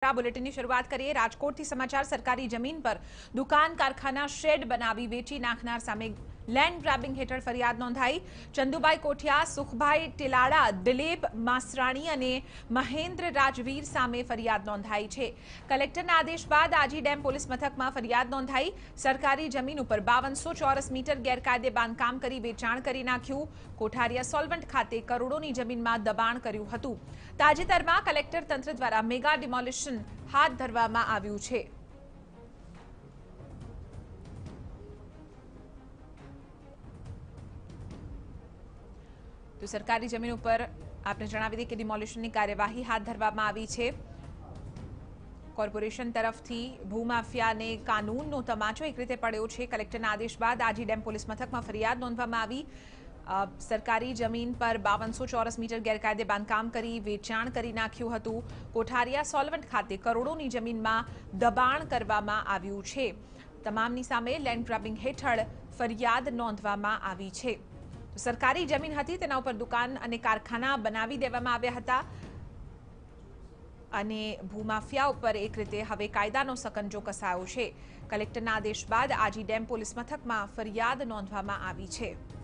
बुलेटिनની શરૂઆત કરીએ રાજકોટથી સમાચાર સરકારી જમીન પર દુકાન કારખાના શેડ બનાવી વેચી નાખનાર સામે લેન્ડ ગ્રેબિંગ હેઠળ ફરિયાદ નોંધાઈ ચંદુભાઈ કોઠિયા સુખભાઈ ટિલાડા દિલીપ માસરાણી અને મહેન્દ્ર રાજવીર સામે ફરિયાદ નોંધાઈ છે કલેક્ટરના આદેશ બાદ આજી ડેમ પોલીસ મથકમાં ફરિયાદ નોંધાઈ સરકારી જમીન ઉપર 5200 ચોરસ મીટર ગેરકાયદે બાંધકામ કરી વેચાણ કરી નાખ્યું કોઠારિયા સોલ્વન્ટ ખાતે કરોડોની જમીનમાં દબાણ કર્યું હતું તાજેતરમાં કલેક્ટર તંત્ર દ્વારા મેગા ડિમોલિશન હાથ ધરવામાં આવ્યું છે तो सरकारी जमीन पर आपने जणावी दी कि डिमोलिशन की कार्यवाही हाथ धरवामां आवी छे कॉर्पोरेशन तरफथी भूमाफिया ने कानून नो तमाचो एक रीते पड्यो छे कलेक्टरना आदेश बाद आजी डेम पोलीस मथकमां फरियाद नोंधवामां आवी सरकारी जमीन पर 5200 ચોરસ મીટર ગેરકાયદે બાંધકામ કરી વેચાણ કરી નાખ્યું હતું કોઠારિયા સોલ્વન્ટ ખાતે કરોડોની જમીનમાં દબાણ કરવામાં આવ્યું છે તમામની સામે લેન્ડ ગ્રેબિંગ હેઠળ ફરિયાદ નોંધવામાં આવી છે सरकारी जमीन हती तेना उपर दुकान अने कारखाना बनावी देवामां आव्या हता अने भूमाफिया उपर एक रीते हवे कायदानो सकंजो कसायो छे कलेक्टरना आदेश बाद आजी डेम पोलीस मथकमां फरियाद नोंधवामां आवी छे।